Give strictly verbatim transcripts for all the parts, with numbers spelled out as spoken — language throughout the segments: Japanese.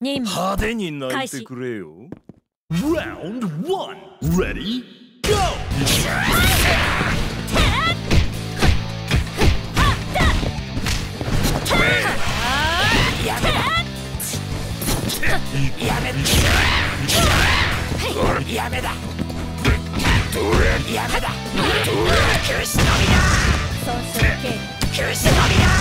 派手に泣いてくれよ。Round one, ready, go! やめだ。やめだ。やめだ。やめだ。九死の実だ。九死の実だ。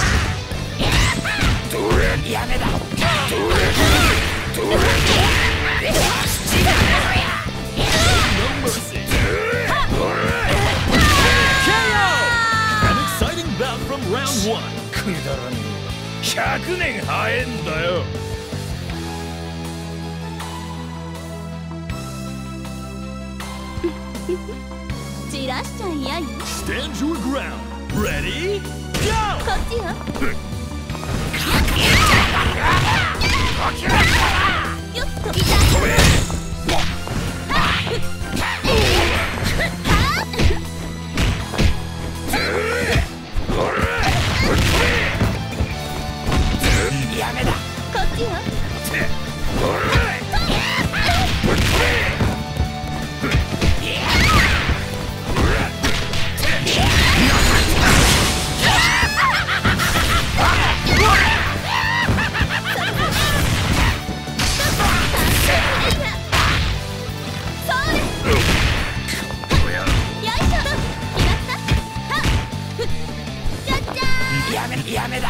やめだ。Round one くだらねえ。ひゃくねん早えんだよ。 散らしちゃいやよ。 Stand your ground. Ready? Go! こっちよ。よっと飛びたやめだ。こっちよ。やめだ。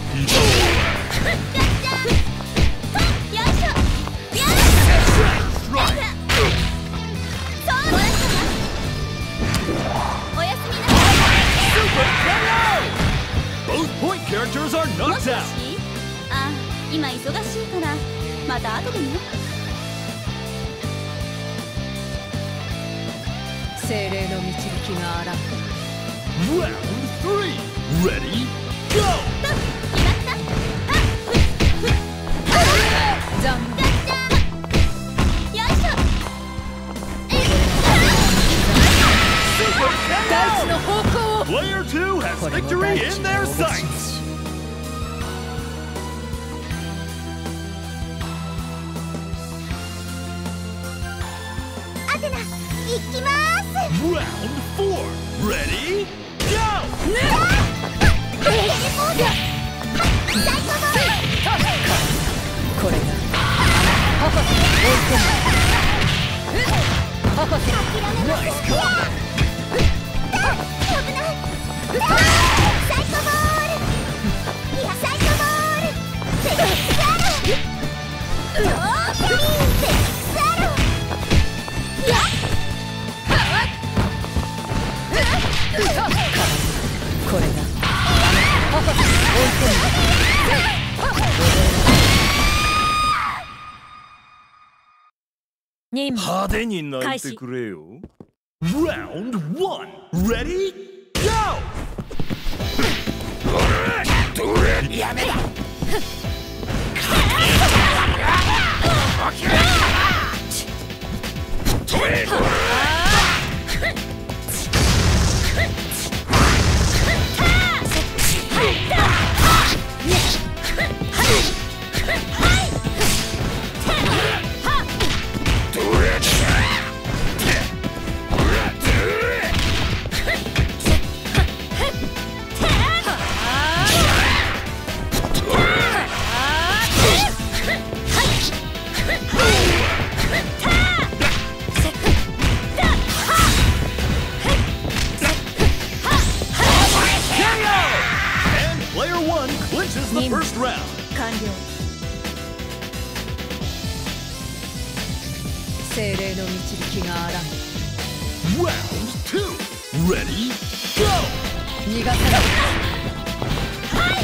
Both point characters are knocked out. あ、今忙しいからまた後でね。 精霊の導きがあらん。 Round three, ready, go! 大地の方向を。 Player two has victory in their sights. アテナ、行きます。 Round four, ready, go! テレポート。最高の。 これが博士の追い込む。博士。 Nice cover. 危ない。サイコボール。いや、サイコボール。フェニックスアロー。フェニックスアロー。やっ。 これが博士の追い込む。 派手に泣いてくれよ。Round one, ready, go! やめだ。The first round. 完了。 精霊の導きがあらん。 Round two, ready, go! 逃がさない。 はい。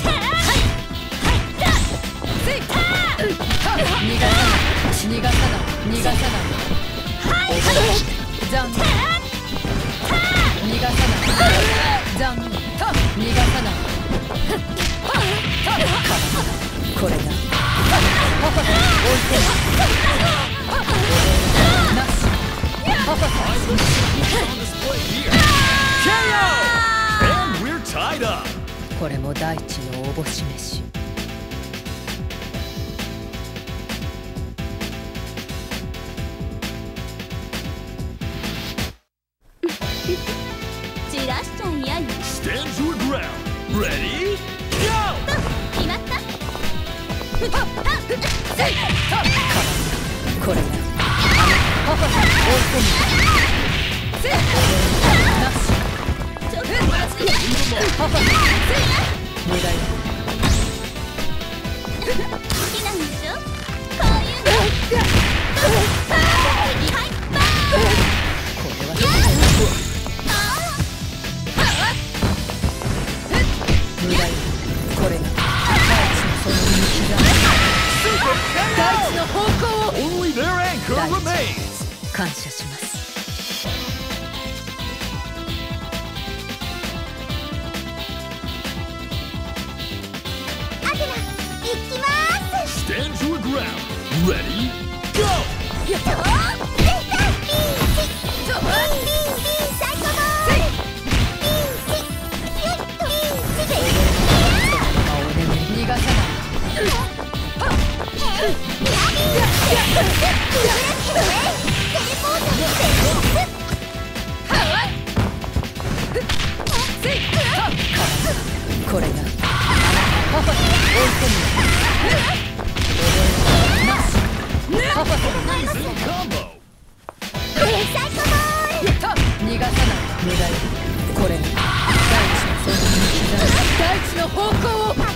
逃がさない。逃がさない。逃がさない。残念。逃がさない。残念。逃がさない。これがパパさん置いてなし。パパさんケーオー! And we're tied up. これも大地のおぼし飯。 これがパパさん追い込むなしパパさん無駄や好きなんでしょこういうのはいバーンこれは無駄やこれが大地のその道だ大地の方向を Only their anchor remains. 感謝しますアテナ行きまーす Stand your ground. Ready? Go. よっとービーチビービービーサイコボールビーチよっとビーチ青で逃がさないこれがパパさん追い込むなしパパさん Amazing combo. サイコボール逃がさない無駄よこれが大地のその道だ大地の方向を